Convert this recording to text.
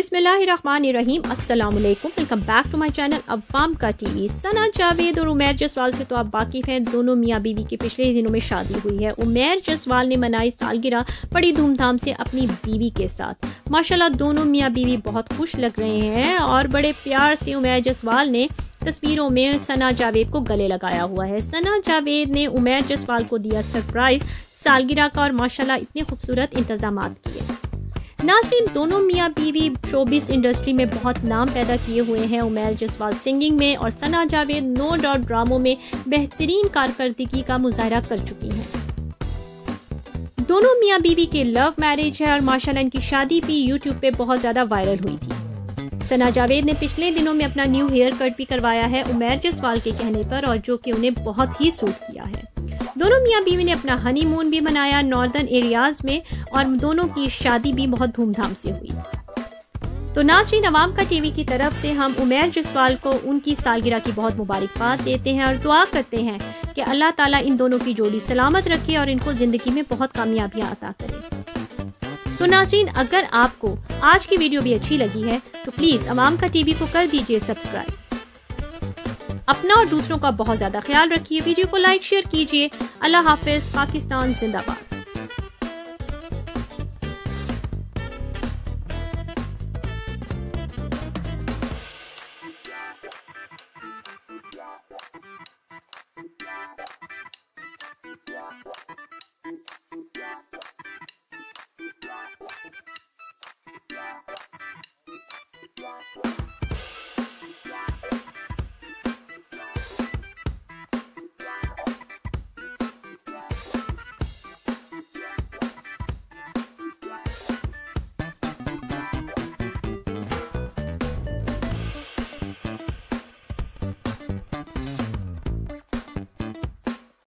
बिस्मिल्लाहिर्रहमानिर्रहीम, अस्सलाम वालेकुम, welcome back to my channel अवाम का टीवी। सना जावेद और उमैर जसवाल से तो आप वाकिफ़ हैं, दोनों मियाँ बीवी की पिछले दिनों में शादी हुई है। उमैर जसवाल ने मनाई सालगिरह बड़ी धूमधाम से अपनी बीवी के साथ। माशाल्लाह दोनों मियाँ बीवी बहुत खुश लग रहे हैं और बड़े प्यार से उमैर जसवाल ने तस्वीरों में सना जावेद को गले लगाया हुआ है। सना जावेद ने उमैर जसवाल को दिया सरप्राइज सालगिरह का और माशाल्लाह इतने खूबसूरत इंतजामात किए। नाज़रीन, दोनों मियाँ बीवी शोबिस इंडस्ट्री में बहुत नाम पैदा किए हुए हैं। उमैर जसवाल सिंगिंग में और सना जावेद नो डाउट ड्रामों में बेहतरीन कारकर्दगी का मुजाहरा कर चुकी हैं। दोनों मियाँ बीवी के लव मैरिज है और माशाल्लाह इनकी शादी भी यूट्यूब पे बहुत ज्यादा वायरल हुई थी। सना जावेद ने पिछले दिनों में अपना न्यू हेयर कट भी करवाया है उमैर जसवाल के कहने पर, और जो कि उन्हें बहुत ही सूट किया है। दोनों मियाँ बीवी ने अपना हनीमून भी मनाया नॉर्दर्न एरियाज में और दोनों की शादी भी बहुत धूमधाम से हुई। तो नाज़रीन, अवाम का टीवी की तरफ से हम उमैर जसवाल को उनकी सालगिरह की बहुत मुबारकबाद देते हैं और दुआ करते हैं कि अल्लाह ताला इन दोनों की जोड़ी सलामत रखे और इनको जिंदगी में बहुत कामयाबियां अता करे। तो नाज़रीन, अगर आपको आज की वीडियो भी अच्छी लगी है तो प्लीज अवाम का टीवी को कर दीजिए सब्सक्राइब। अपना और दूसरों का बहुत ज्यादा ख्याल रखिए। वीडियो को लाइक शेयर कीजिए। अल्लाह हाफिज। पाकिस्तान जिंदाबाद।